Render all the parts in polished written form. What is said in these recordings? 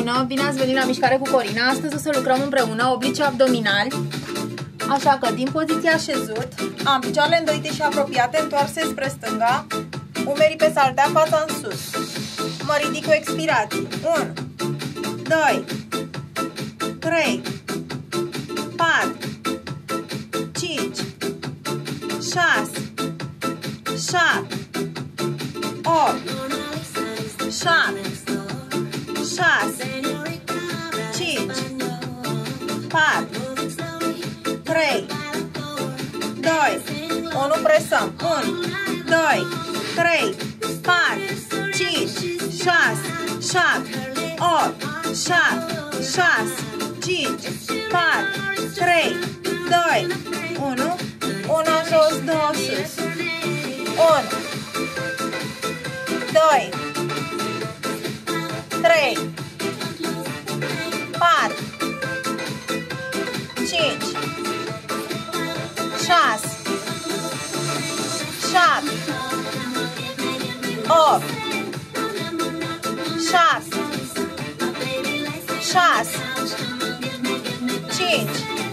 bună! Bine ați venit la Mișcare cu Corina! Astăzi o să lucrăm împreună oblici abdominali. Așa că din poziția așezut, am picioarele îndoite și apropiate, întoarse spre stânga, umerii pe saltea, fața în sus. Mă ridic cu expirații. 1, 2, 3, 4, 5, 6, 7, 8, 7, 6, 5, 4, 3, 2, 1, presăm. 1, 2, 3, 4, 5, 6, 7, 8, 7, 6, 5, 4, 3, 2, 1, una jos, două sus. 1, 2, 3, 4, 5, 6, 7, 8, 7, 6, 5,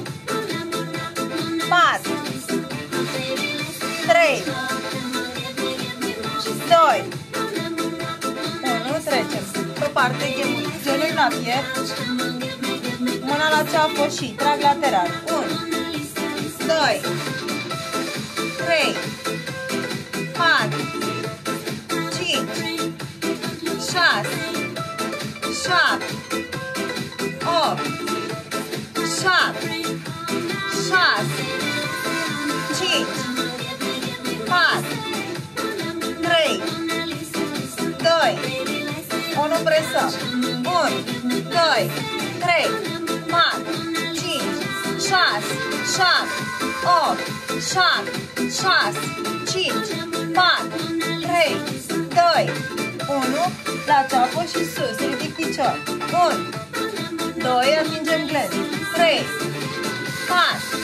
4, 3, 2, 1, trecem pe partea genunchi la piept, mâna la ceafă și trag lateral. 1, 2, 3, 4, 5, 6, 7, 8, 7, 6, 5, 4, 3, 2, 1, presăm. 1, 2, 3, 4, 5, 6, 7, 8, 7, 6, 5, 4, 3, 2, 1, la ceapă și sus, ridic picior. 1, 2, atingem glen. 3, 4,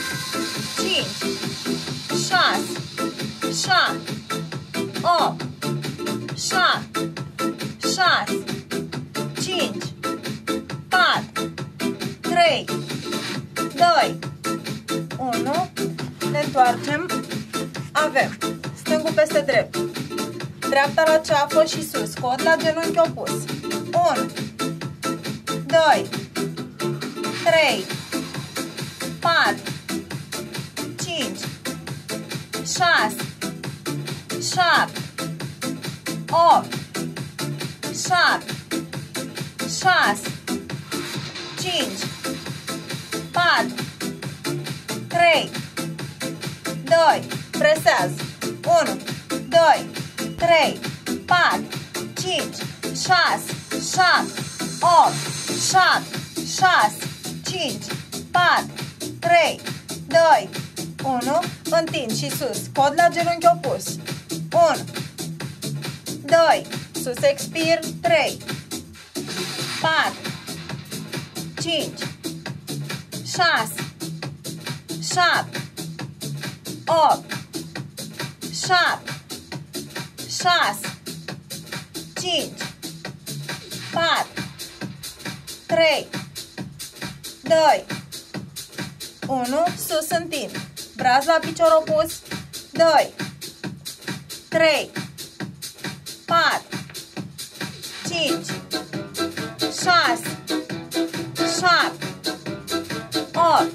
5, 6, 7, 8, 7, 6, 5, 4, 3, 2, 1, ne întoarcem, avem stângul peste drept, dreapta la ceafă și sus, cot la genunchi opus. 1, 2, 3, 4, 5, 6, 7, 8, 7, 6, 5, 4, 3, 2, presează. 1, 2, 3, 4, 5, 6, 7, 8, 7, 6, 5, 4, 3, 2, 1, întind și sus, cod la genunchi opus. 1, 2, sus, expir, 3, 4, 5, 6, 7, 8, 7, 6, 5, 4, 3, 2, 1, sus, întind. Braț la picior opus. 2, 3, 4, 5, 6, 7, 8,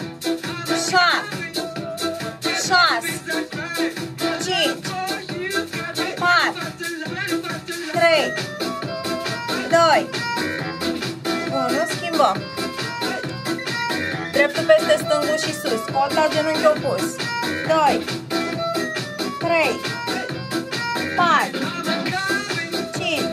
7, 6, 5, 4, 3, 2, 1, schimbăm. Dreptul peste stângul și sus, cot la genunchi opus. 2, 3, 4, 5,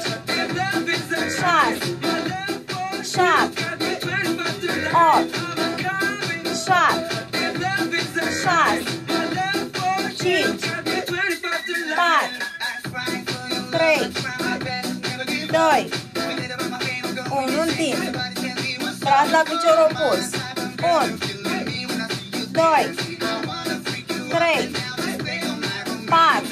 6, 7, 8, 7, 6, 5, 4, 3, 2, 1, întind. Braț la picior opus. 1, 2, 3, 4,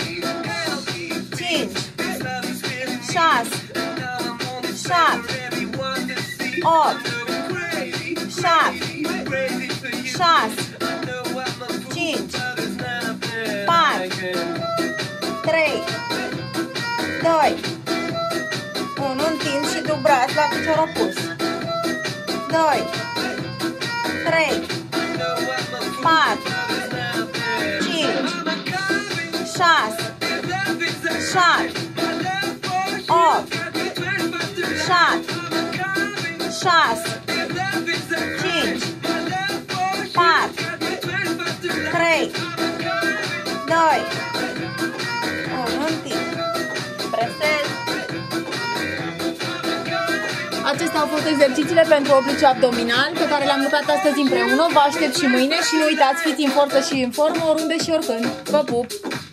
5, 6, 7, 8, 7, 6, 5, 4, 3, 2, 1, întind și duc braț la picior opus. 2, 3, 4, 5, 6, 7, 8, 7, 6, 5, 4, 3, 2, 1, întind. Presez. Acestea au fost exercițiile pentru oblici abdominal pe care le-am lucrat astăzi împreună. Vă aștept și mâine și nu uitați, fiți în forță și în formă oriunde și oricând. Vă pup!